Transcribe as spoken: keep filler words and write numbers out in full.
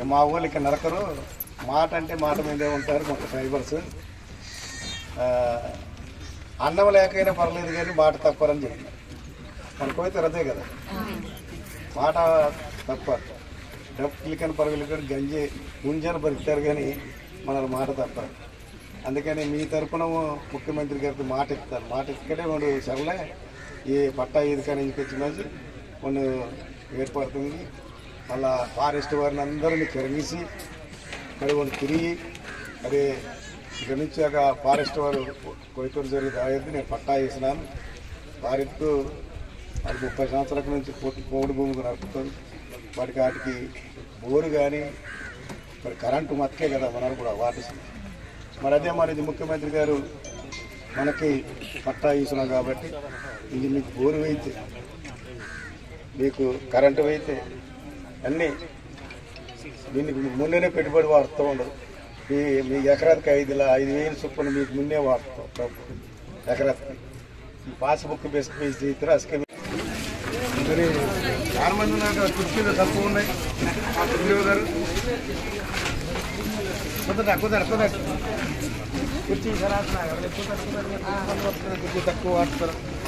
మా ఊళ్ళు ఇక్కడ నరకరు మాట అంటే మాట మీదే ఉంటారు మొత్తం ఫైబర్స్ అన్నం లేకైనా పర్లేదు కానీ మాట తప్పరని చెప్పినారు మనకైతే రద్దే కదా మాట తప్ప డబ్బులకని పరుగులకని గంజి ముంజాను బతుకుతారు కానీ మన మాట తప్పరు అందుకని మీ తరపున ముఖ్యమంత్రి గారికి మాట ఇస్తారు మాట ఇక్కడే మనం సరలే ఈ పట్టా ఇది కానీ ఇంకొచ్చి మంచి కొన్ని ఏర్పడుతుంది మళ్ళా ఫారెస్ట్ వారిని అందరినీ కరిగేసి మరి వాళ్ళు తిరిగి అరే ఇక్కడ నుంచి ఒక ఫారెస్ట్ వారు కొయ్యూరు జరిగి రాయద్దు నేను పట్టా వేసినాను వారికి అది ముప్పై సంవత్సరాల నుంచి పోడు భూమికి నడుపుతారు వాటికి వాటికి బోరు కానీ మరి కరెంటు మతకే కదా మనకు కూడా వాటి మరి అదే మరి ఇది ముఖ్యమంత్రి గారు మనకి పట్టా ఇస్తున్నాం కాబట్టి ఇది మీకు బోరు అయితే మీకు కరెంటు అయితే అన్నీ దీనికి ముందేనే పెట్టుబడి వాడుతూ ఉండదు మీ మీ ఎకరానికి ఐదు ఐదు వేలు చొప్పున మీకు ముందే వాడుతాం ఎకరానికి ఈ పాస్బుక్ బెస్ట్ పేజ్ చేస్తారు అసలు మరి చాలా మంది ఉన్నారు కుర్చీలు తక్కువ ఉన్నాయి గారు కుదర కుదర కుదర కుర్చీ కుర్చీ తక్కువ వాడుతారు